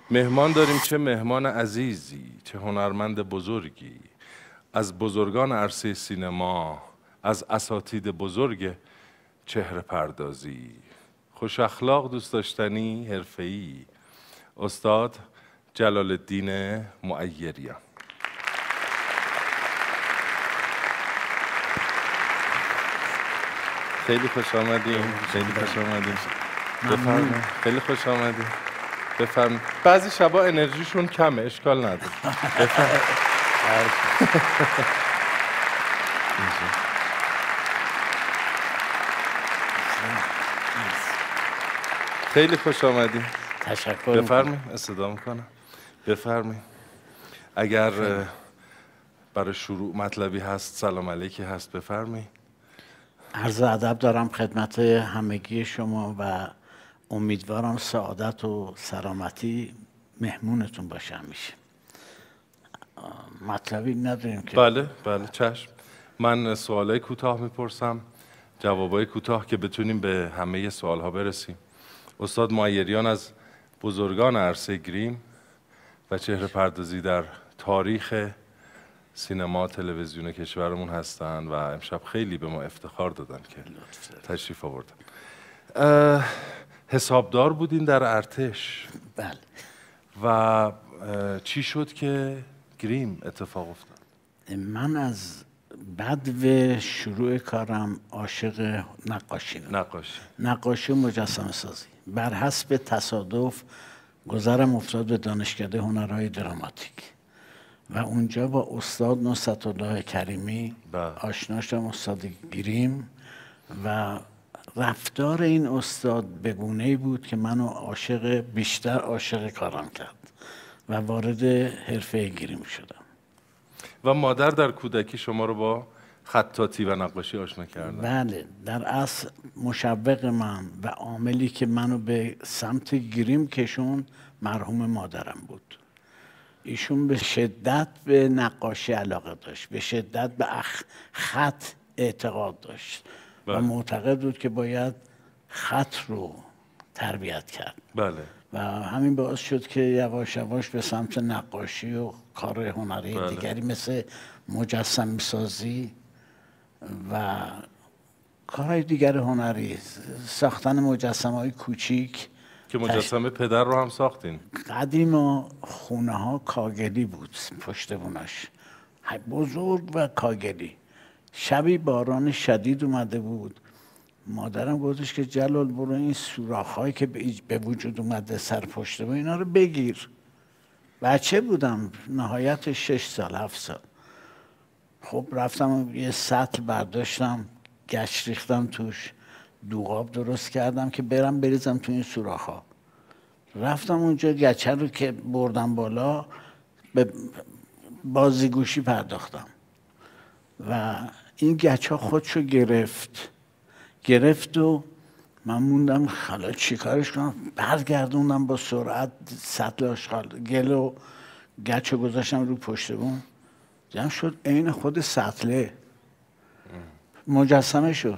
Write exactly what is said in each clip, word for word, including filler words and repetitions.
مهمان داریم، چه مهمان عزیزی، چه هنرمند بزرگی، از بزرگان عرصه سینما، از اساتید بزرگ چهره پردازی، خوش اخلاق، دوست داشتنی، حرفه‌ای، استاد جلال الدین معیریان. خیلی خوش آمدیم، خیلی خوش آمدیم. بفرمایید. خیلی خوش آمدیم. بفرمایید. بعضی شبا انرژیشون کمه، اشکال نداره. بفرمایید. خیلی خوش آمدیم. تشکر. بفرمایید. استدا میکنم. بفرمایید. اگر برای شروع مطلبی هست، سلام علیکی هست، بفرمایید. عرض ادب دارم خدمت همگی شما و امیدوارم سعادت و سلامتی مهمونتون باشه همیشه. مطلبی نداریم که بله بله چشم. من سوالای کوتاه میپرسم، جوابای کوتاه که بتونیم به همه سوالها برسیم. استاد معیریان از بزرگان عرصه گریم و چهره پردازی در تاریخ سینما تلویزیون کشورمون هستن و امشب خیلی به ما افتخار دادن که تشریف آوردن. حسابدار بودین در ارتش. بله. و چی شد که گریم اتفاق افتاد؟ من از بعد و شروع کارم عاشق نقاشی بودم. نقاشی نقاشی و مجسمه سازی. بر حسب تصادف گذرم افتاد به دانشکده هنرهای دراماتیک و اونجا با استاد نصرت الله کریمی آشنا شدم، استاد گریم، و رفتار این استاد به گونه‌ای بود که منو عاشق، بیشتر عاشق کارم کرد و وارد حرفه گریم شدم. و مادر در کودکی شما رو با خطاطی و نقاشی آشنا کردن؟ بله، در اصل مشوق من و عاملی که منو به سمت گریم کشون مرحوم مادرم بود. ایشون به شدت به نقاشی علاقه داشت، به شدت به خط اعتقاد داشت بله. و معتقد بود که باید خط رو تربیت کرد. بله. و همین باعث شد که یواش یواش به سمت نقاشی و کار هنری بله. دیگری مثل مجسمه سازی و کارهای دیگر هنری، ساختن مجسمه های کوچیک که مجسمه تش... پدر رو هم ساختین؟ قدیم خونه ها کاگلی بود، پشت بوناش بزرگ و کاگلی. شبی باران شدید اومده بود، مادرم گفتش که جلال برو این سوراخ‌هایی که به وجود اومده سر پشت بون اینا رو بگیر. بچه بودم، نهایت شش سال هفت سال. خب رفتم یه سطل برداشتم، گچ ریختم توش، دوغاب درست کردم که برم بریزم تو این سوراخ‌ها. رفتم اونجا گچه رو که بردم بالا به بازیگوشی پرداختم و این گچه خودشو گرفت گرفت و من موندم خلا چی کارش کنم. برگردوندم با سرعت سطل آشغال گل و گچ رو گذاشتم رو پشت بون، دیدم شد عین خود سطله، مجسمه شد.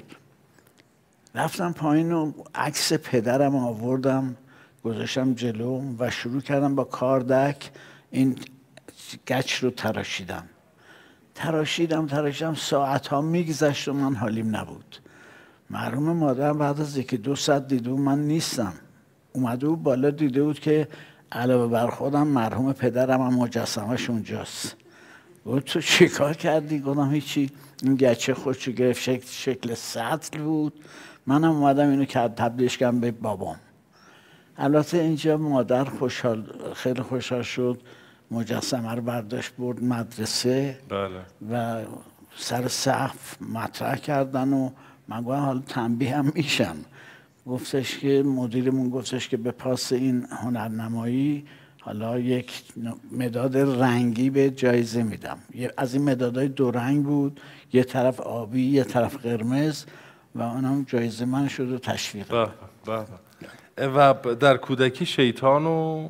رفتم پایین و عکس پدرم آوردم گذاشتم جلو و شروع کردم با کاردک این گچ رو تراشیدم تراشیدم تراشیدم ساعت ها میگذشت و من حالیم نبود. مرحوم مادرم بعد از یکی دو ساعت دیده بود من نیستم، اومده بود بالا، دیده بود که علاوه بر خودم مرحوم پدرم هم مجسمه‌ش اونجاست. گفت تو چی کار کردی؟ گفتم هیچی، این گچه خودشو گرفت، شکل, شکل سطل بود، منم اومدم اینو که تبدیلش کردم به بابام. البته اینجا مادر خوشحال، خیلی خوشحال شد، مجسمه رو برداشت برد مدرسه. بله. و سر سقف مطرح کردن و من گفتم حالا تنبیه هم میشم. گفتش که مدیرمون گفتش که به پاس این هنرنمایی حالا یک مداد رنگی به جایزه میدم. از این مدادهای دو رنگ بود، یه طرف آبی یه طرف قرمز، و اونم جایزه من شد و تشویق. بله بله. و در کودکی شیطان و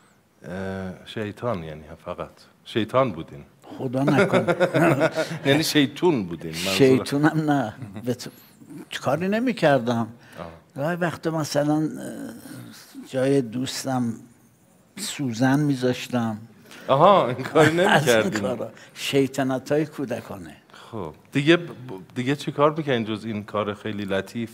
شیطان یعنی فقط شیطان بودین؟ خدا نکنه. یعنی شیطون بودین؟ شیطونم نه، کاری نمی کردم. گاهی وقتا مثلا جای دوستم سوزن میذاشتم. آها این کاری از این نمی‌کردین. کارا شیطنت‌های کودکانه. خب دیگه دیگه چی کار میکنین جز این کار خیلی لطیف؟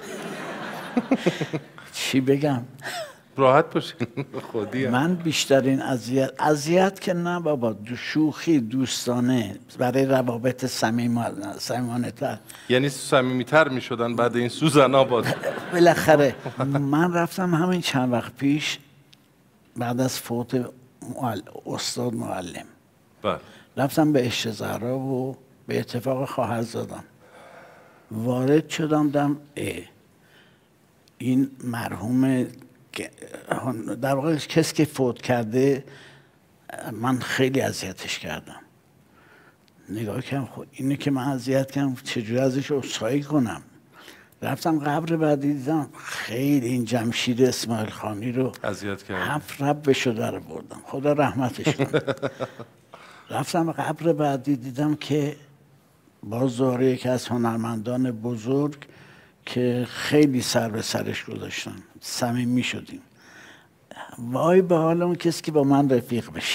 چی بگم؟ راحت باشین. خودی هم. من بیشترین اذیت اذیت که نه بابا، دو شوخی دوستانه برای روابط صمیمانه صمیمانه تر. یعنی صمیمیتر میشدن بعد این سوزن آباد. بالاخره من رفتم همین چند وقت پیش بعد از فوت معل... استاد معلم بله رفتم به عشق زهرا و به اتفاق خواهرزادم وارد شدم. دم اه. این مرحوم در واقع کسی که فوت کرده من خیلی اذیتش کردم. نگاه کردم خب اینه که من اذیت کردم چجوری ازش عذرخواهی کنم. رفتم قبر بعدی دیدم خیلی این جمشید اسماعیل خانی رو اذیت کردم. هفت ربشو در بردم، خدا رحمتش کنه. رفتم قبر بعدی دیدم که باز دوباره یکی از هنرمندان بزرگ که خیلی سر به سرش گذاشتن، صمیمی شدیم. وای به حال اون کسی که با من رفیق بشه.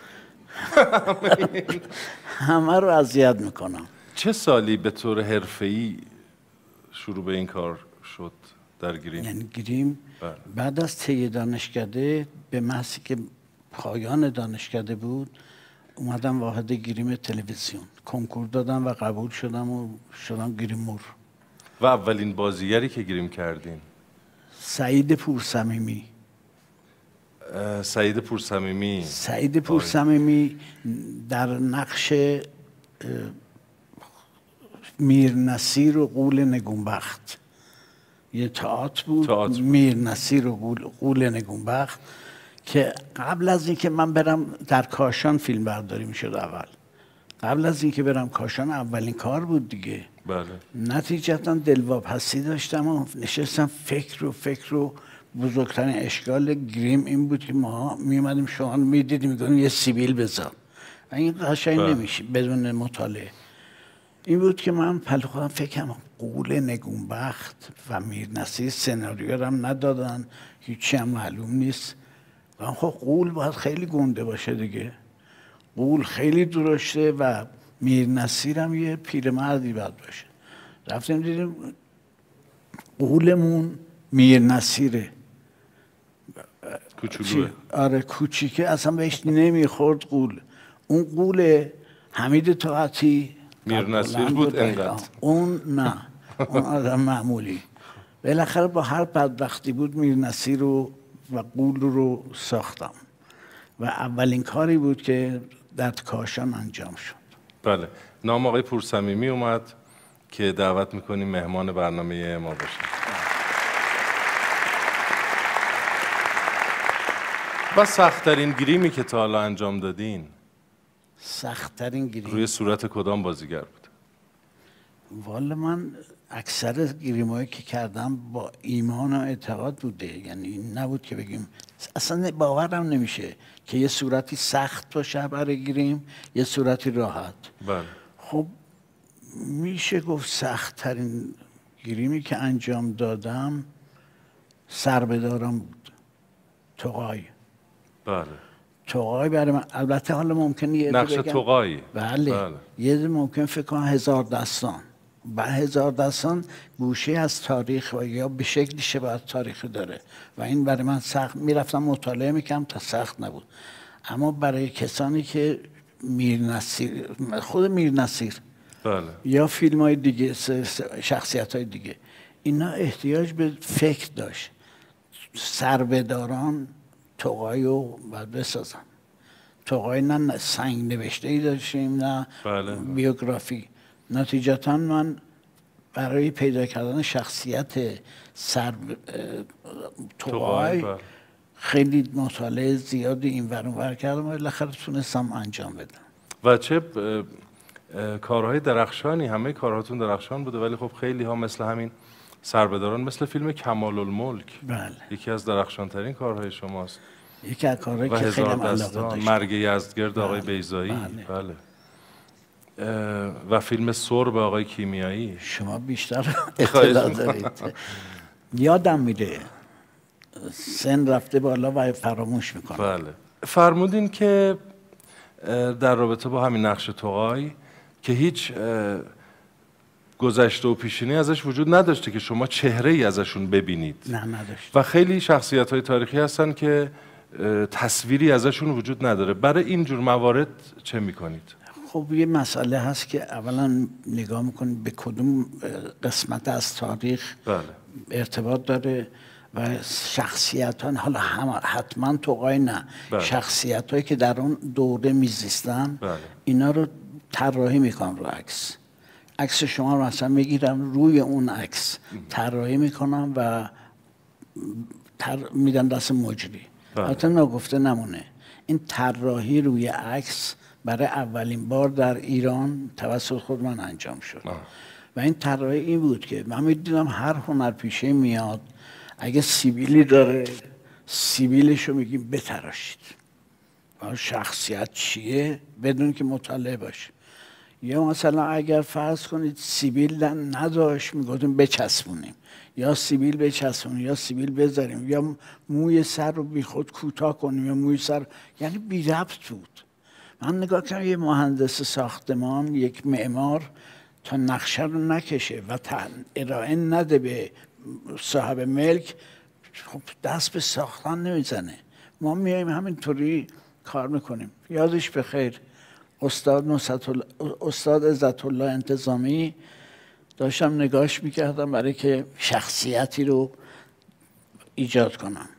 همه رو اذیت میکنم. چه سالی به طور حرفه‌ای شروع به این کار شد در گریم؟ یعنی گریم بله. بعد از طی دانشکده به محضی که پایان دانشکده بود اومدم واحد گریم تلویزیون کنکور دادم و قبول شدم و شدم گریمور. و اولین بازیگری که گریم کردین؟ سعید پورصمیمی. سعید پورصمیمی سعید پورصمیمی در نقش میر نصیر و غول نگونبخت، یه تئاتر بود. تئاتر. میر نصیر و غول, غول نگونبخت که قبل از اینکه من برم در کاشان فیلم برداری میشد اول. قبل از اینکه برم کاشان اولین کار بود دیگه. بله. نتیجتا دلواپسی داشتم و نشستم فکر و فکر و بزرگترین اشکال گریم این بود که ما میومدیم شما میدیدیم میگفتیم یه سیبیل بذار و این قشنگ نمیشه بدون مطالعه. این بود که من پلو خودم فکرم غول نگونبخت و میر نصیر سناریو هم ندادن، هیچی هم معلوم نیست. و خب غول باید خیلی گنده باشه دیگه، غول خیلی درشته و میر نصیر هم یه پیرمردی باید باشه. رفتیم دیدیم غولمون میر نصیره، کوچولوه. آره کوچیکه، اصلا بهش نمیخورد غول. اون غول حمید طاعتی میر نصیر بود انقدر. اون نه، اون آدم معمولی. بالاخره با هر بدبختی بود میر نصیر رو و غول رو ساختم و اولین کاری بود که در کاشان انجام شد. بله. نام آقای پورصمیمی اومد که دعوت میکنیم مهمان برنامه ما باشه. و سخت‌ترین گریمی که تا حالا انجام دادین سخت‌ترین گریم روی صورت کدام بازیگر بود؟ والا من اکثر گریمایی که کردم با ایمان و اعتقاد بوده، یعنی نبود که بگیم اصلا باورم نمیشه که یه صورتی سخت باشه برای گریم یه صورتی راحت. بله. خب میشه گفت سخت ترین گریمی که انجام دادم سربدارم بود، توقای. بله. توقای برای من البته حالا ممکنه یه نقش توقایی. بله. بله یه ممکن فکر کنم هزار دستان و هزار دستان گوشه از تاریخ و یا به شکلی شباهت تاریخی داره و این برای من سخت میرفتم مطالعه میکنم تا سخت نبود. اما برای کسانی که میر نصیر، خود میر نصیر بله. یا فیلم های دیگه، شخصیت های دیگه، اینا احتیاج به فکر داشت. سربداران توقای رو باید بسازن. توقای نه سنگ نوشته ای داشتیم نه بله. بیوگرافی. نتیجتا من برای پیدا کردن شخصیت سر توقای خیلی مطالعه زیادی این ور اون ور کردم و بالاخره تونستم انجام بدم. و چه کارهای درخشانی، همه کارهاتون درخشان بوده ولی خب خیلی ها مثل همین سربداران، مثل فیلم کمال الملک، بله. یکی از درخشان ترین کارهای شماست. یکی از کارهایی که خیلی علاقه داشتم. مرگ یزدگرد آقای بله. بیضایی. بله. بله. و فیلم سرب آقای کیمیایی. شما بیشتر اطلاع دارید. یادم میره سن رفته بالا و فراموش میکنه. بله. فرمودین که در رابطه با همین نقش توغای که هیچ گذشته و پیشینی ازش وجود نداشته که شما چهره ای ازشون ببینید. نه نداشت. و خیلی شخصیت های تاریخی هستن که تصویری ازشون وجود نداره. برای این جور موارد چه میکنید؟ خب یه مسئله هست که اولا نگاه میکنید به کدوم قسمت از تاریخ بله. ارتباط داره و شخصیت ها، حالا هم حتما توغای نه، بله. شخصیت هایی که در اون دوره میزیستن بله. اینا رو طراحی میکنم رو عکس. عکس شما رو مثلا میگیرم روی اون عکس طراحی میکنم و تر... میدم دست مجری. البته نگفته نمونه این طراحی روی عکس برای اولین بار در ایران توسط خود من انجام شد. آه. و این طراحی این بود که من میدیدم هر هنرپیشه میاد اگه سیبیلی داره سیبیلش رو میگیم بتراشید و شخصیت چیه بدون که مطالعه باشه. یا مثلا اگر فرض کنید سیبیل نداشت میگفتیم بچسبونیم، یا سیبیل بچسبونیم یا سیبیل بذاریم، یا موی سر رو بی خود کوتاه کنیم یا موی سر، یعنی بی ربط بود. من نگاه کردم یه مهندس ساختمان، یک معمار تا نقشه رو نکشه و ارائه نده به صاحب ملک، خب دست به ساختن نمیزنه. ما میایم همینطوری کار میکنیم. یادش بخیر استاد نصرت الله، استاد عزت الله انتظامی، داشتم نگاهش میکردم برای که شخصیتی رو ایجاد کنم.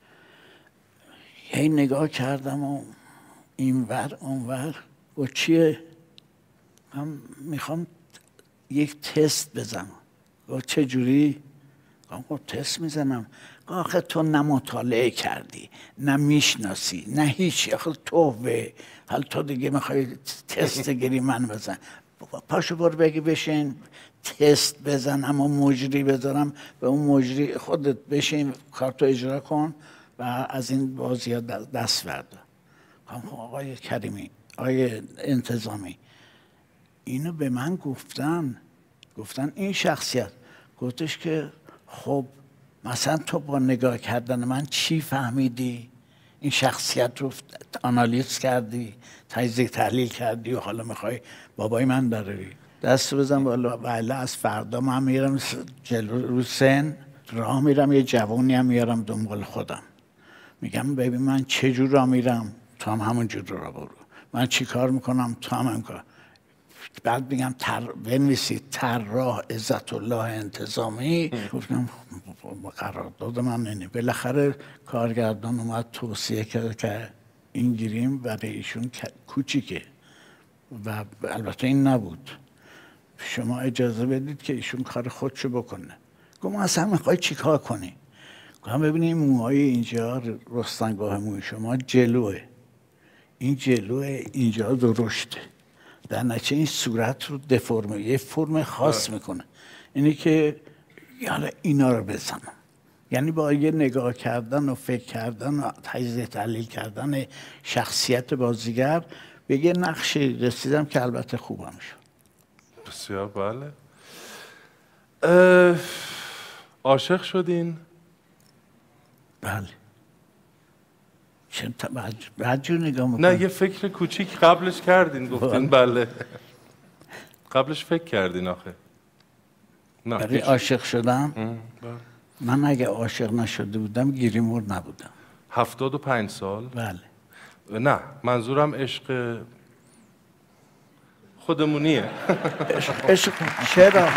هی نگاه کردم و اینور اونور و چیه؟ من میخوام یک تست بزنم. و چه جوری؟ خب تست میزنم. آخه تو نه مطالعه کردی، نه میشناسی، نه هیچی. آخه توه حال تو دیگه میخوای تست گیری من بزن. پاشو برو بگی بشین تست بزن، اما مجری بذارم به اون مجری خودت بشین کارتو اجرا کن و از این بازی ها دست بردار. آقای کریمی، آقای انتظامی، اینو به من گفتن گفتن این شخصیت گفتش که خب مثلا تو با نگاه کردن من چی فهمیدی؟ این شخصیت رو آنالیز کردی، تجزیه تحلیل کردی و حالا میخوای بابای من داری دست بزن بالا. ولی از فردا من میرم جلو رو سن راه میرم، یه جوونی هم میارم دنبال خودم، میگم ببین من چه جور راه میرم تو هم همون جور راه برو، من چی کار میکنم تو هم هم کار. بعد میگم تر... بنویسید طراح عزت الله انتظامی. گفتم قرارداد من اینه. بالاخره کارگردان اومد توصیه کرد که این گریم برای ایشون کوچیکه و البته این نبود، شما اجازه بدید که ایشون کار خودشو بکنه. گفتم اصلا میخوای چی کار کنی؟ گفتم ببینید موهای اینجا رستنگاه موی شما جلوه، این جلوه اینجا درشته، در نتیجه این صورت رو دفرمه، یه فرم خاص میکنه. اینی که یالا اینا رو بزنم. یعنی با یه نگاه کردن و فکر کردن و تجزیه تحلیل کردن شخصیت بازیگر به یه نقشی رسیدم که البته خوبم شد. بسیار بله. عاشق شدین؟ بله. بعد جور نگاه میکنم. نه یه فکر کوچیک قبلش کردین گفتین بله. قبلش فکر کردین آخه؟ نه برای عاشق شدم؟ من اگه عاشق نشده بودم گیریمور نبودم. هفتاد و پنج سال؟ بله. نه منظورم عشق خودمونیه. عشق عشق چرا؟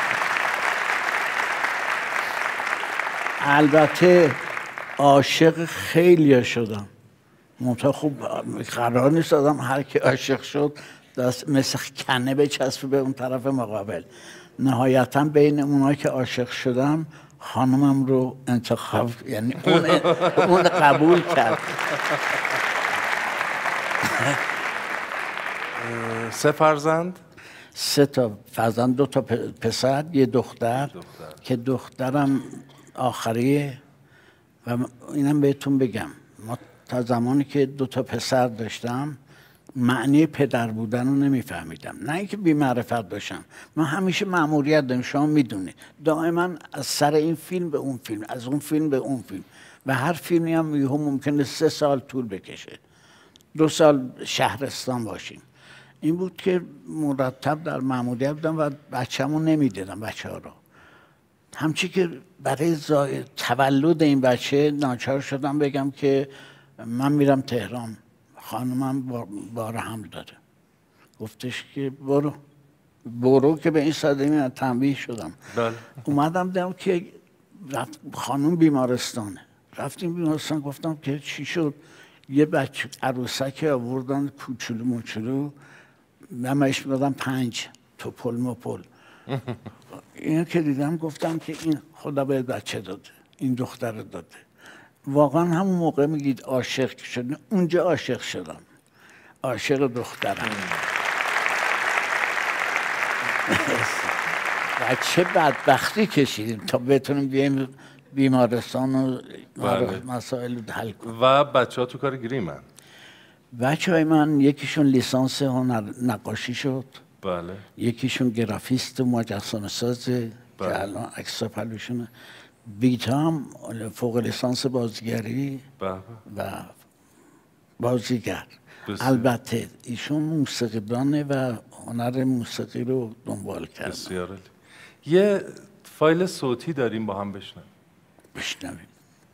البته عاشق خیلی شدم، منطقه خوب قرار نیست آدم هر کی عاشق شد دست مثل کنه بچسبه به اون طرف مقابل. نهایتا بین اونایی که عاشق شدم خانمم رو انتخاب، یعنی اون اون قبول کرد. سه فرزند؟ سه تا فرزند، دو تا پسر یه دختر, دختر که دخترم آخریه. و اینم بهتون بگم ما تا زمانی که دو تا پسر داشتم معنی پدر بودن رو نمیفهمیدم، نه اینکه بی معرفت باشم، من همیشه مأموریت دارم، شما میدونید دائما از سر این فیلم به اون فیلم، از اون فیلم به اون فیلم. و هر فیلمی هم یهو ممکنه سه سال طول بکشه، دو سال شهرستان باشیم. این بود که مرتب در مأموریت بودم و بچه‌مو نمیدیدم، بچه ها رو. همچی که برای زای... تولد این بچه ناچار شدم بگم که من میرم تهران، خانمم بار حمل داره. گفتش که برو. برو که به این سادگی تنبیه شدم. بله. اومدم دیدم که خانم بیمارستانه. رفتیم بیمارستان، گفتم که چی شد؟ یه بچه عروسک آوردن کوچولو موچولو، من بهش میدادم پنج توپل مپل. اینو که دیدم گفتم که این خدا به بچه داده، این دختر داده. واقعا همون موقع میگید عاشق شدن، اونجا عاشق شدم، عاشق دخترم. و چه بدبختی کشیدیم تا بتونیم بیایم بیمارستان و بله. مسائل رو حل کنیم. و بچه ها تو کار گریم هن؟ بچه های من یکیشون لیسانس هنر نقاشی شد، بله. یکیشون گرافیست و مجسمه سازه بله. که الان عکس پلوشونه. بیتا هم فوق لیسانس بازیگری بله. و بازیگر. بسیار. البته ایشون موسیقیدانه و هنر موسیقی رو دنبال کرده. بسیار عالی. یه فایل صوتی داریم با هم بشنویم. بشنویم.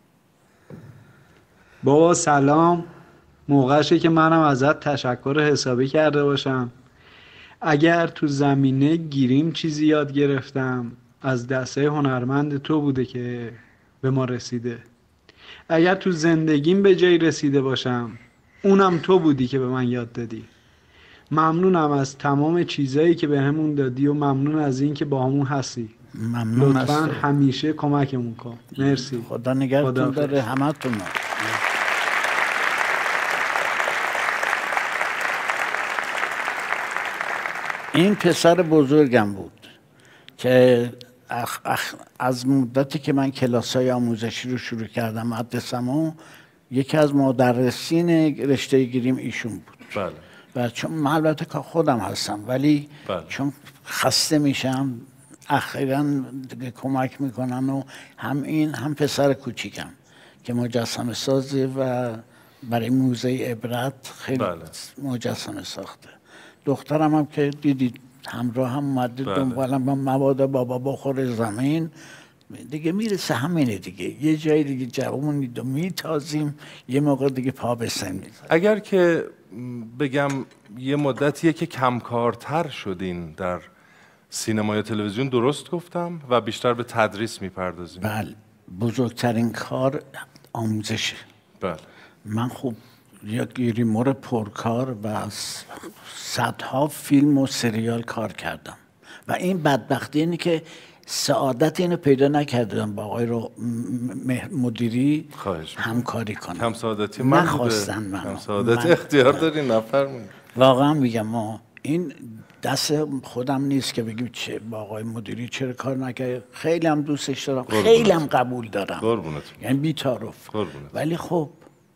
بابا سلام، موقعشه که منم ازت تشکر حسابی کرده باشم. اگر تو زمینه گیریم چیزی یاد گرفتم از دسته هنرمند تو بوده که به ما رسیده. اگر تو زندگیم به جایی رسیده باشم اونم تو بودی که به من یاد دادی. ممنونم از تمام چیزایی که به همون دادی و ممنون از این که با همون هستی. ممنون. لطفاً همیشه کمکمون کن. مرسی. خدا نگهتون داره همتون. این پسر بزرگم بود که اخ اخ از مدتی که من کلاس‌های آموزشی رو شروع کردم مدرسه‌مو، یکی از مدرسین رشته گریم ایشون بود. بله. و چون من البته که خودم هستم ولی بله. چون خسته میشم اخیراً کمک میکنن و هم این هم پسر کوچیکم که مجسمه سازه و برای موزه عبرت خیلی بله. مجسمه ساخته. دخترم هم که دیدید همراه هم اومده بله. دنبالم با مواد بابا بخور زمین دیگه میرسه همینه دیگه، یه جای دیگه جوونید و میتازیم، یه موقع دیگه پا بسنیم. اگر که بگم یه مدتیه که کمکارتر شدین در سینما یا تلویزیون، درست گفتم؟ و بیشتر به تدریس میپردازیم؟ بله، بزرگترین کار آموزشه. بله. من خوب یک گیریمور پرکار و صدها فیلم و سریال کار کردم و این بدبختی اینه که سعادت اینو پیدا نکردم با آقای رو مدیری همکاری کنم. کم سعادتی من نخواستن منو. کم سعادتی اختیار داری نفرمایید. واقعا میگم ما این دست خودم نیست که بگیم چه با آقای مدیری چرا کار نکرد. خیلی هم دوستش دارم، خیلی هم قبول دارم. قربونت. یعنی بی‌تعارف. قربونت. ولی خب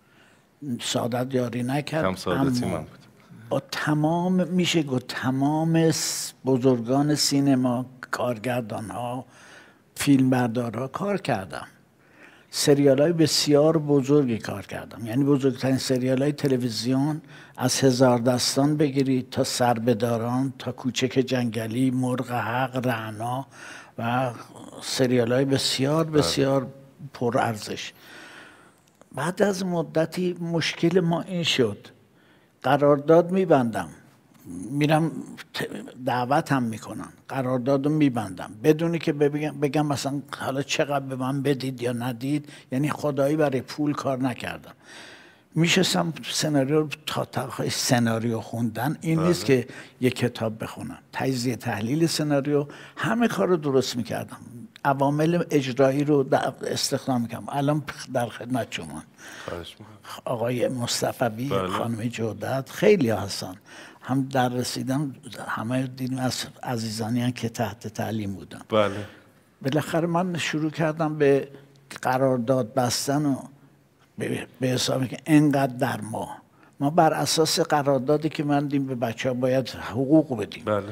سعادت یاری نکرد. کم سعادتی من بود. با تمام میشه گفت تمام بزرگان سینما، کارگردان ها، فیلم بردار ها کار کردم. سریال های بسیار بزرگی کار کردم، یعنی بزرگترین سریال های تلویزیون از هزار دستان بگیرید تا سربداران تا کوچک جنگلی، مرغ حق، رعنا و سریال های بسیار بسیار پر ارزش. بعد از مدتی مشکل ما این شد، قرارداد میبندم، میرم دعوت هم میکنن، قرارداد رو میبندم بدونی که بگم, بگم مثلا حالا چقدر به من بدید یا ندید، یعنی خدایی برای پول کار نکردم. میشستم سناریو تا تا سناریو خوندن این بله. نیست که یک کتاب بخونم، تجزیه تحلیل سناریو، همه کار رو درست میکردم، عوامل اجرایی رو استخدام میکنم. الان در خدمت شما آقای مصطفی، بله. خانم جودت، خیلی هستن، هم در رسیدم، همه دیدیم از عزیزانی که تحت تعلیم بودن. بله. بالاخره من شروع کردم به قرارداد بستن و به حسابی که اینقدر در ماه ما بر اساس قراردادی که من دیم به بچه ها باید حقوق بدیم، بله.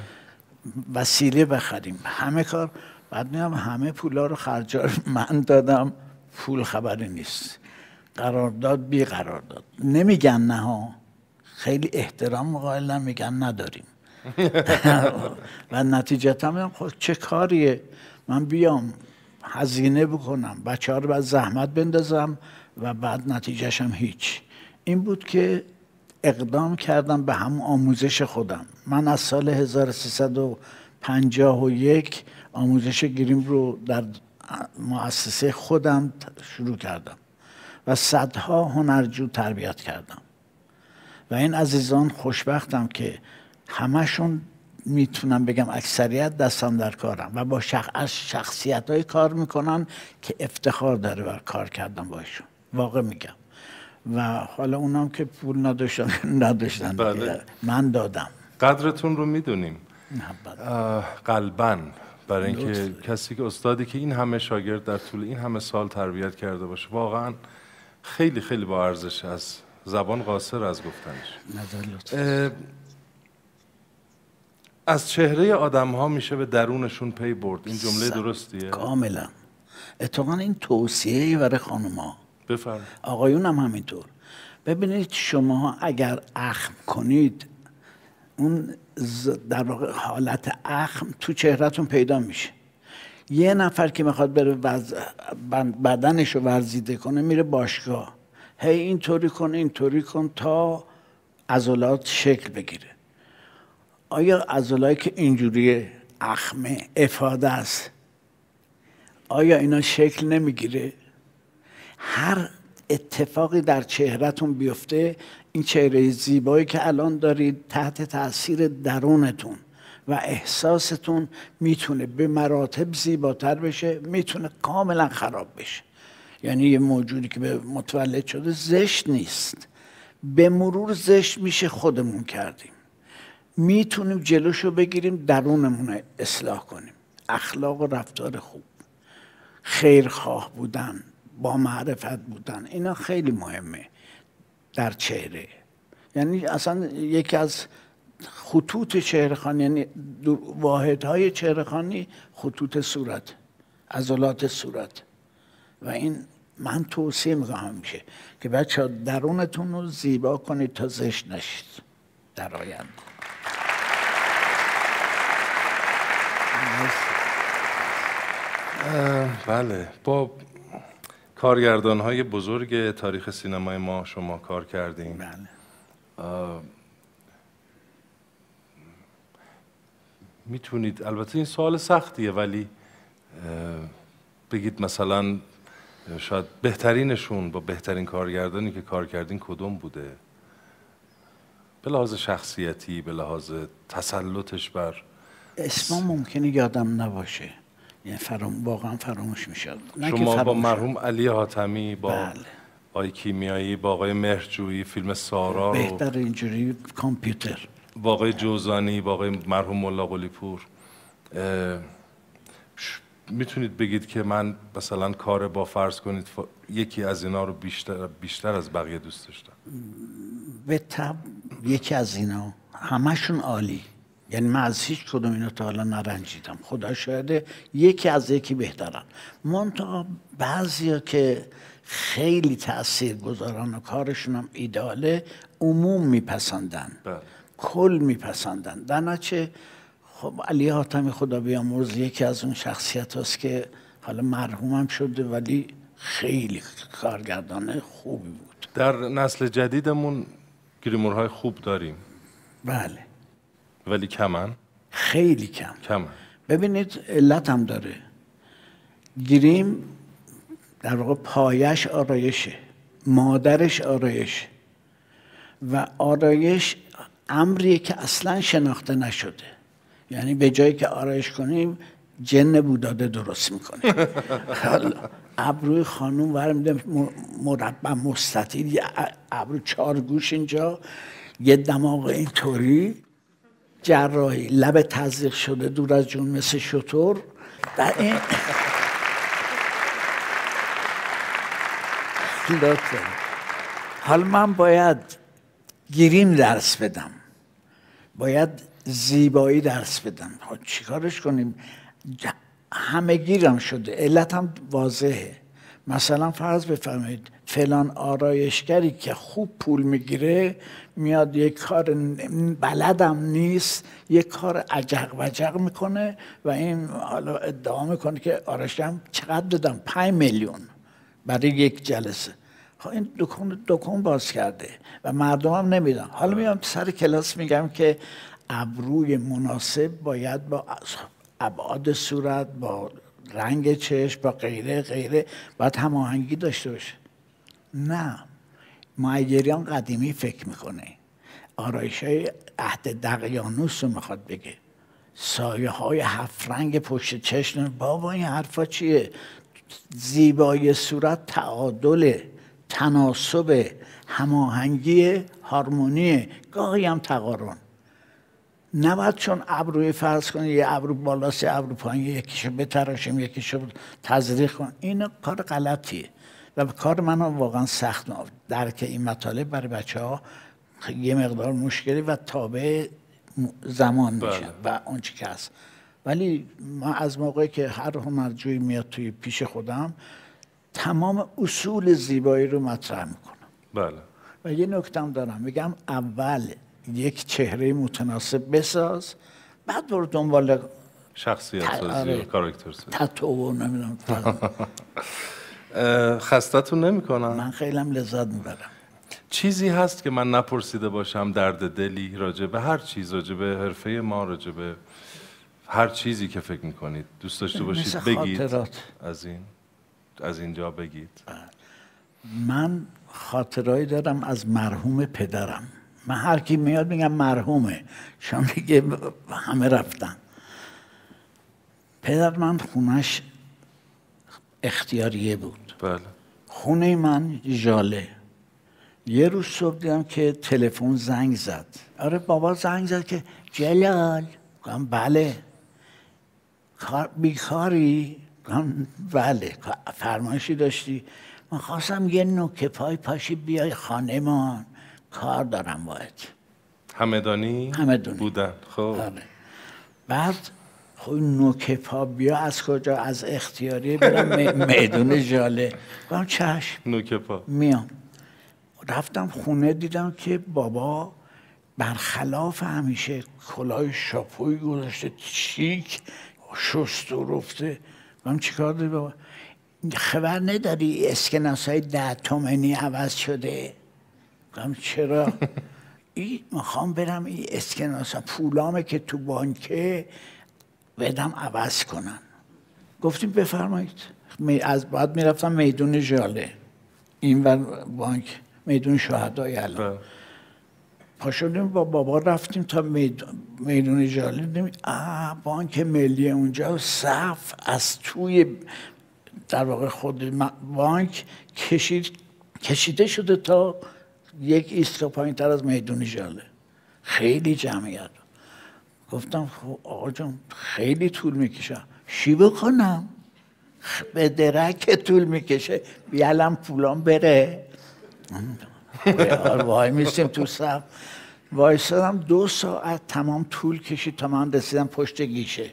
وسیله بخریم، همه کار. بعد میام همه پولا رو خرجا من دادم پول خبری نیست، قرارداد بی قرارداد. نمیگن نه ها، خیلی احترام قائلن، میگن نداریم. و نتیجتا میگم خب چه کاریه، من بیام هزینه بکنم، بچه ها رو باید زحمت بندازم و بعد نتیجهش هم هیچ. این بود که اقدام کردم به همون آموزش خودم. من از سال هزار و سیصد و پنجاه و یک آموزش گریم رو در مؤسسه خودم شروع کردم و صدها هنرجو تربیت کردم و این عزیزان خوشبختم که همشون میتونم بگم اکثریت دستم در کارم و با شخ... از شخصیت های کار میکنن که افتخار داره بر کار کردن باشون، واقع میگم. و حالا اونام که پول نداشتن نداشتن بله. من دادم. قدرتون رو میدونیم قلباً، برای اینکه کسی که استادی که این همه شاگرد در طول این همه سال تربیت کرده باشه واقعا خیلی خیلی با ارزش، از زبان قاصر از گفتنش. از چهره آدم ها میشه به درونشون پی برد، این جمله درستیه؟ کاملا. اتفاقا این توصیه برای خانم ها، بفرمایید. آقایون هم همینطور. ببینید شما اگر اخم کنید، اون در واقع حالت اخم تو چهرهتون پیدا میشه. یه نفر که میخواد بره وز... بدنش رو ورزیده کنه میره باشگاه، هی اینطوری کن اینطوری کن تا عضلات شکل بگیره. آیا عضلایی که اینجوری اخمه افاده است، آیا اینا شکل نمیگیره؟ هر اتفاقی در چهرهتون بیفته، این چهره زیبایی که الان دارید تحت تاثیر درونتون و احساستون میتونه به مراتب زیباتر بشه، میتونه کاملا خراب بشه. یعنی یه موجودی که به متولد شده زشت نیست، به مرور زشت میشه، خودمون کردیم. میتونیم جلوشو بگیریم، درونمون اصلاح کنیم. اخلاق و رفتار خوب، خیرخواه بودن، با معرفت بودن، اینا خیلی مهمه در چهره. یعنی اصلا یکی از خطوط چهره‌خوانی، یعنی واحدهای چهره‌خوانی خطوط صورت، عضلات صورت. و این من توصیه میکنم میشه که بچه‌ها درونتون رو زیبا کنید تا زشت نشید در آینده. بله، با کارگردان های بزرگ تاریخ سینمای ما شما کار کردیم. بله. میتونید، البته این سوال سختیه، ولی بگید مثلا شاید بهترینشون با بهترین کارگردانی که کار کردین کدوم بوده؟ به لحاظ شخصیتی، به لحاظ تسلطش بر اسما ممکنه یادم نباشه، یعنی فرام واقعا فراموش میشه. شما با مرحوم علی حاتمی، با بله. آقای کیمیایی، با آقای مهرجویی فیلم سارا رو، بهتر اینجوری کامپیوتر، با آقای جوزانی، با آقای مرحوم ملا قلی پور، میتونید بگید که من مثلا کار با فرض کنید یکی از اینا رو بیشتر بیشتر از بقیه دوست داشتم؟ به طب یکی از اینا، همشون عالی. یعنی من از هیچ کدوم اینا تا حالا نرنجیدم، خدا شاهده، یکی از یکی بهترن. منتها بعضیا که خیلی تأثیر گذارن و کارشون هم ایداله، عموم میپسندن، کل میپسندن. در نتیجه خب علی حاتمی خدا بیامرز یکی از اون شخصیت هست که حالا مرحومم شده ولی خیلی کارگردان خوبی بود. در نسل جدیدمون گریمورهای خوب داریم. بله. ولی کمن؟ خیلی کم. کمن. ببینید علت هم داره. گریم در واقع پایش آرایشه، مادرش آرایش، و آرایش امریه که اصلا شناخته نشده. یعنی به جایی که آرایش کنیم جن بوداده درست میکنیم. ابروی خانوم برمیده مربع مستطیل، یه ابرو چهار گوش اینجا، یه دماغ اینطوری، جراحی، لب تزریق شده دور از جون مثل شتر. در این حالا من باید گریم درس بدم، باید زیبایی درس بدم. چیکارش کنیم؟ همه گیرم شده. علت هم واضحه. مثلا فرض بفرمایید فلان آرایشگری که خوب پول میگیره میاد یک کار بلدم نیست، یک کار عجق وجق میکنه و این حالا ادعا میکنه که آرایشگرم چقدر دادم، پنج میلیون برای یک جلسه. خب این دکان دکان باز کرده و مردم هم نمیدن. حالا میام سر کلاس میگم که ابروی مناسب باید با ابعاد صورت، با رنگ چشم، با غیره غیره باید هماهنگی داشته باشه. نه، معیریان قدیمی فکر میکنه، آرایش های عهد دقیانوس رو میخواد بگه، سایه های هفت رنگ پشت چشم. بابا این حرفا چیه؟ زیبایی صورت تعادل، تناسب، هماهنگی، هارمونی، گاهی هم تقارن. نباید چون ابروی فرض کنی یه ابرو بالاست یه ابرو پایین، یکیشو بتراشیم یکیشو تزریق کن. این کار غلطیه و کار من واقعا سخت درک این مطالب برای بچه ها یه مقدار مشکلی و تابع زمان میشه و اون چی که هست. ولی من از موقعی که هر هنرجویی میاد توی پیش خودم تمام اصول زیبایی رو مطرح میکنم. بله. و یه نکتم دارم، میگم اول یک چهره متناسب بساز، بعد برو دنبال شخصیت سازی و کاراکتر سازی، تتو نمیدونم. خستتون نمیکنم؟ من خیلی هم لذت میبرم. چیزی هست که من نپرسیده باشم، درد دلی راجع به هر چیز، راجع به حرفه ما، راجع به هر چیزی که فکر میکنید دوست داشته باشید بگید؟ از این از اینجا بگید. من خاطرایی دارم از مرحوم پدرم. من هر کی میاد میگم مرحومه، شما میگه همه رفتن. پدر من خونش اختیاریه بود. بله. خونه من ژاله. یه روز صبح دیدم که تلفن زنگ زد. آره بابا زنگ زد که جلال. گفتم بله. بیکاری؟ گفتم بله. فرمایشی داشتی؟ من خواستم یه نوک پای پاشی بیای خانه من، کار دارم باید. همدانی؟ همدانی بودن. خب آره. بعد خب نوک پا بیا از کجا؟ از اختیاری برم میدون ژاله. گفتم چشم نوک پا میام. رفتم خونه دیدم که بابا برخلاف همیشه کلاه شاپوی گذاشته چیک شست و رفته. گفتم چیکار داری بابا؟ خبر نداری اسکناس های ده تومنی عوض شده؟ گفتم چرا؟ این میخوام برم این اسکناس ها پولامه که تو بانکه بدم عوض کنن. گفتیم بفرمایید. از بعد میرفتم میدون ژاله، این ور بانک میدون شهدای علم. پا شدیم با بابا رفتیم تا میدون, میدون ژاله، دیدیم آه بانک ملی اونجا صف از توی در واقع خود بانک کشید کشیده شده تا یک ایستگاه پایین تر از میدون ژاله. خیلی جمعیت. گفتم خب آقا جان خیلی طول میکشه، چی بکنم؟ به درک طول میکشه، بیالم پولام بره. وای میستیم تو صف، وایسادم دو ساعت تمام طول کشید تا من رسیدم پشت گیشه.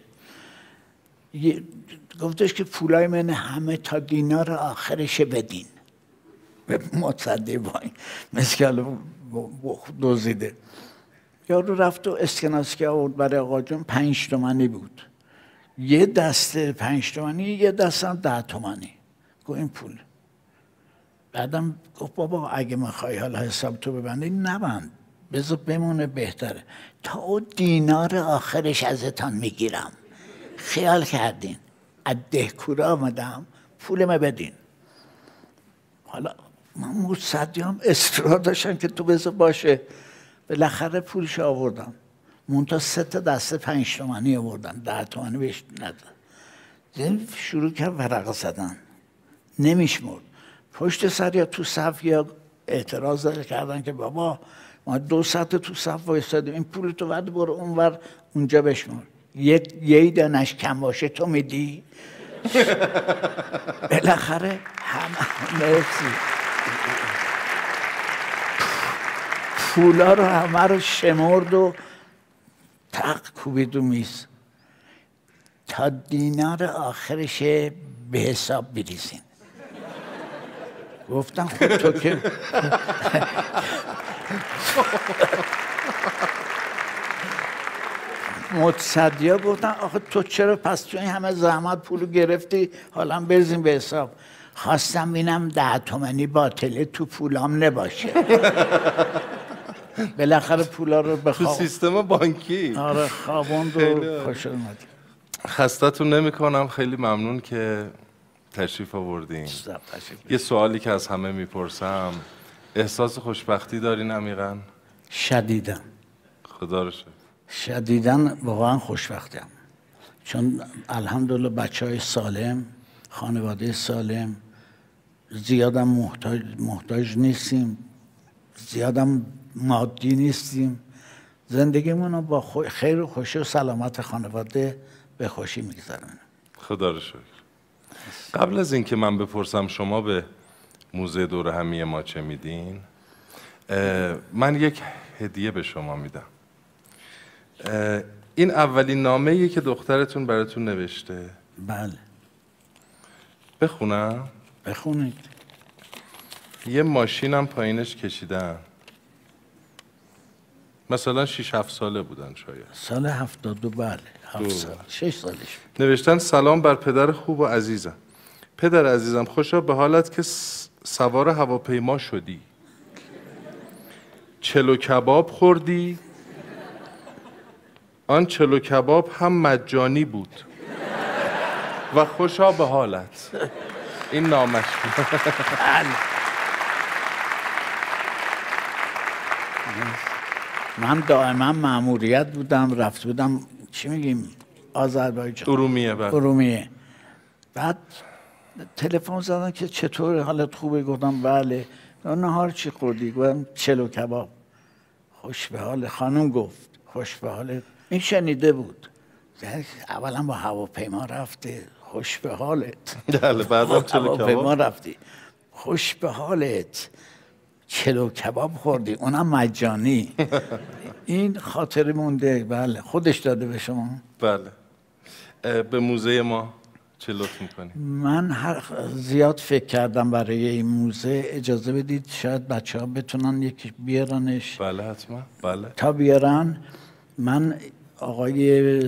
گفتش که پولای من همه تا دینار آخرش بدین. به متصدی وای مثل که دوزیده. یارو رفت و اسکناس که آورد برای آقا جون پنج تومنی بود. یه دسته پنج تومنی، یه دسته هم ده تومنی. گفت این پول. بعدم گفت بابا اگه میخوای حالا حساب تو ببندی نبند، بذار بمونه بهتره، تا او دینار آخرش ازتان میگیرم. خیال کردین از دهکوره آمدم پولمه بدین. حالا من مصدی هم اصرار داشتم که تو بذار باشه. بالاخره پولش آوردم. منتها سه تا دسته پنج تومنی آوردن، ده تومنی بهش ندادن. شروع کرد ورقه زدن، نمیشمرد. پشت سر یا تو صف یا اعتراض کردن که بابا ما دو ساعت تو صف وایسادیم، این پول تو بعد برو اونور اونجا بشمر، یه یه دانش کم باشه تو میدی. بالاخره همه مرسی پولا رو همه رو شمرد و تق کوبید و میز تا دینار آخرش به حساب بریزین. گفتن خب تو که متصدیا گفتن آخه تو چرا پس تو این همه زحمت پولو گرفتی حالا بریزیم به حساب. خواستم بینم ده تومنی باطله تو پولام نباشه. بالاخره پولا رو به تو خواب سیستم بانکی. آره خوابوند و خوش اومد. خستتون نمی کنم، خیلی ممنون که تشریف آوردین. یه سوالی که از همه میپرسم، احساس خوشبختی دارین عمیقاً؟ شدیداً. خدا رو شکر. شدیداً واقعا خوشبختم، چون الحمدلله بچه های سالم، خانواده سالم، زیادم محتاج, محتاج نیستیم، زیادم مادی نیستیم، زندگیمون رو با خیر و خوشی و سلامت خانواده به خوشی میگذرونیم. خدا رو شکر. قبل از اینکه من بپرسم شما به موزه دور همی ما چه میدین، من یک هدیه به شما میدم. این اولین نامه‌ایه که دخترتون براتون نوشته. بله. بخونم؟ بخونید. یه ماشینم پایینش کشیدن، مثلا شیش هفت ساله بودن شاید. سال هفتاد و بله هفت سال شش سالش. نوشتن سلام بر پدر خوب و عزیزم. پدر عزیزم خوشا به حالت که سوار هواپیما شدی، چلو کباب خوردی، آن چلو کباب هم مجانی بود و خوشا به حالت. این نامش. من دائما مأموریت بودم، رفت بودم چی میگیم آذربایجان، ارومیه. بعد ارومیه بعد تلفن زدن که چطور حالت خوبه؟ گفتم بله. نهار چی خوردی؟ گفتم چلو کباب. خوش به حال خانم گفت خوش به حالت. این شنیده بود اولا با هواپیما رفته خوش به حالت. بله بعدم چلو هواپیما رفتی خوش به حالت، چلو کباب خوردی اونم مجانی. این خاطر مونده. بله خودش داده به شما. بله. به موزه ما چه لطف میکنی؟ من هر زیاد فکر کردم برای این موزه. اجازه بدید شاید بچه ها بتونن یکی بیارنش. بله حتما. بله. تا بیارن من آقای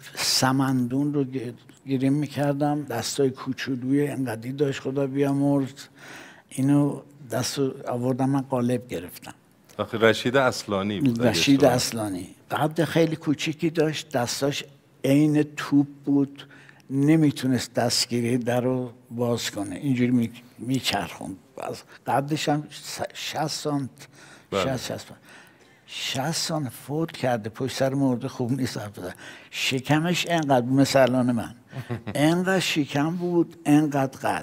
سمندون رو گیریم میکردم، دستای کوچولوی انقدی داشت خدا بیامرز، اینو دست آوردم من قالب گرفتم. آخه رشید اصلانی بود. رشید اصلانی قد خیلی کوچیکی داشت، دستاش عین توپ بود، نمیتونست دستگیری در رو باز کنه، اینجوری میچرخوند. قدش هم شصت سانت شصت شصت سانت فوت کرده، پشت سر مرده خوب نیست. شکمش انقدر مثل الان من انقدر شکم بود، انقدر قد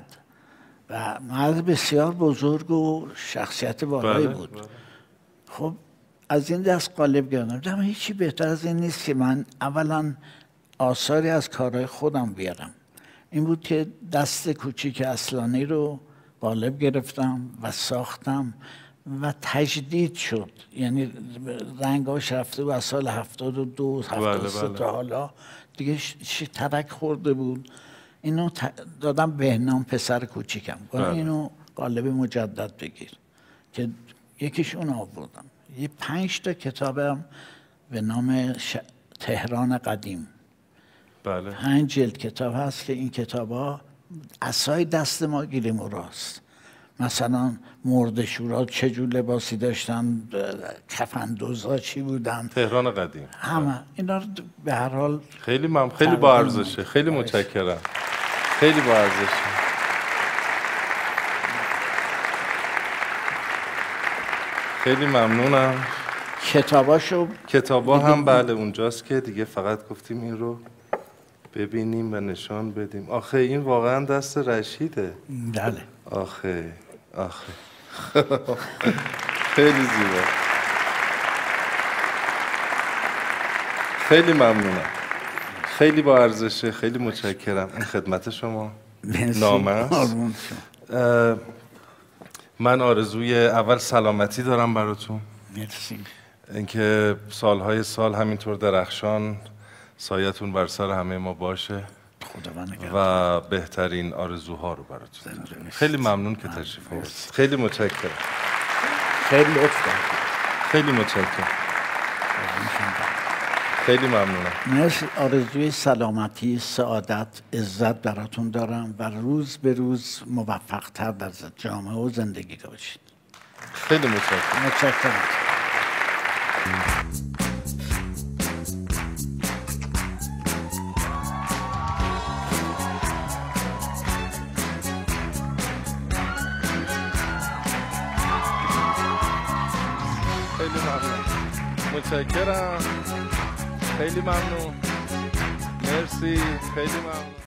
و مرد بسیار بزرگ و شخصیت بالایی بود. بله. خب از این دست قالب گرفتم. دیدم هیچی بهتر از این نیست که من اولا آثاری از کارهای خودم بیارم. این بود که دست کوچیک اصلانی رو قالب گرفتم و ساختم و تجدید شد، یعنی رنگاش رفته و از سال هفتاد و دو هفتاد و سه تا حالا دیگه ترک خورده بود. اینو دادم بهنام پسر کوچیکم، گفتم اینو قالب مجدد بگیر که یکیش اون آوردم. یه پنج تا کتابم به نام ش... تهران قدیم. بله. پنج جلد کتاب هست که این کتاب ها عصای دست ما گیریم و راست. مثلا مردشورا چجور لباسی داشتن، کفندوزا چی بودن، تهران قدیم، همه اینا به هر حال خیلی مم خیلی با ارزشه. خیلی متشکرم. خیلی با ارزشه. خیلی ممنونم. کتاباشو کتابا هم بله اونجاست که دیگه فقط گفتیم این رو ببینیم و نشان بدیم. آخه این واقعا دست رشیده. بله. آخه آخه خیلی زیبا. خیلی ممنونم. خیلی با ارزشه. خیلی متشکرم. این خدمت شما. نامه است. من آرزوی اول سلامتی دارم براتون. مرسی. اینکه سالهای سال همینطور درخشان سایتون بر سر همه ما باشه. خداوند نگهدار. و بهترین آرزوها رو براتون دارم. خیلی ممنون که تشریف آوردید. خیلی متشکرم. خیلی لطف کردید. خیلی متشکرم. خیلی ممنونم. مرسی. آرزوی سلامتی، سعادت، عزت براتون دارم و روز به روز موفق‌تر در جامعه و زندگی باشید. خیلی متشکرم. متشکرم. خیلی ممنون. متشکرم. خیلی ممنون. مرسی. خیلی ممنون.